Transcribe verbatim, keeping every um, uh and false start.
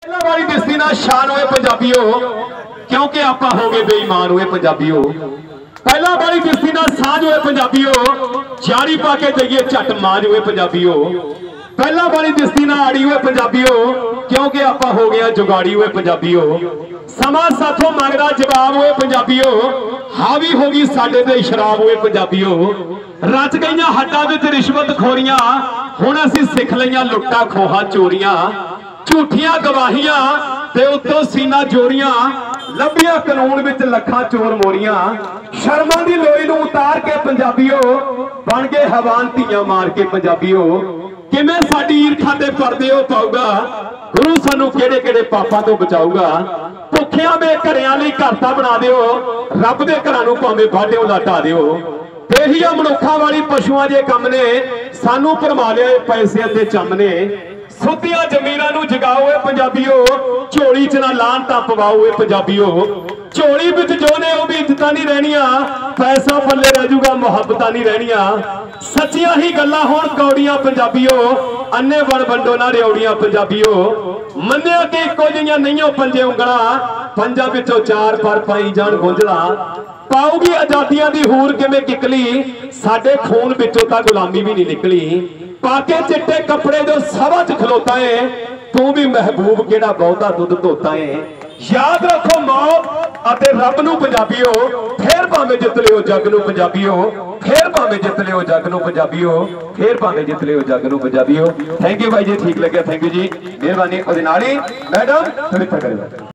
पहला वाली दिसदी ना शान हुए पंजाबियों, क्योंकि आपा हो गए बेईमान हुए पंजाबियों। पहला वाली दिसदी ना साझ हुए पंजाबियों, जारी पाके जाइए झट मांज हुए पंजाबियों। पहला वाली दिसदी ना आड़ी हुए पंजाबियों, क्योंकि आपा हो गया जुगाड़ी हुए पंजाबियों। समा साथों मंगदा जवाब हुए पंजाबियों, हावी होगी साडे ते शराब हुए पंजाबियों। रच गईयां हड्डां विच रिश्वत खोरियां, हुण असीं सिख लईयां लुट्टा खोहा चोरियां। झूठियां गवाहियां ते उत्तों सीना जोरियां, लंबियां कानून विच लखां चोर मोरियां। शर्मां दी लोई नूं उतार के पंजाबियों, बन गए हवान धीआं मार के पंजाबियों। किवें साडी ईरखा ते पर्दे ओ पाऊगा, गुरु सानू किहड़े किहड़े पापां तो बचाऊगा। भुखियां दे घरियां लई घर तां बना दिओ, रब दे घरां नूं भावें बाढिओ लाटा दिओ। तेहिया मनुखा वाली पशुआं जे कम ने, सानू भरमा लिया पैसे ते चम ने। सुतिया जमीरां नूं जगाओ ए पंजाबियों, झोली च ना लानतां पवाओ ए पंजाबियों। झोली विच जो ने वो भी इज्जतां नहीं रहनियां, पैसा पल्ले रह जूगा मुहब्बतां नहीं रहनियां। सच्चियां ही गल्लां होण कौड़ियां पंजाबियों, अन्ने बण वंडो ना रिओड़ियां पंजाबियों। मन्निया कि इक्को जिहियां नहीं पंजे उंगलां, पंजां विचों चार पर पाई जाण गुंजलां। पाऊगी आजादियां दी हूर किवें किकली, साडे खून विचों तां गुलामी भी नहीं निकली। पाके चिट्टे कपड़े जो सभा च खलोता है, तू भी महबूब केड़ा बहुता दुध धोता है। याद रखो मौत अते रब नूं पंजाबियों, फिर भावें जित लिओ जग नूं पंजाबियों। फिर भावें जित लिओ जग नूं पंजाबियों, फिर भावें जित लिओ जग नूं पंजाबियों। थैंक यू भाई जी, ठीक लगे, थैंक यू जी, मेहरबानी। मैडम पवित्र करो।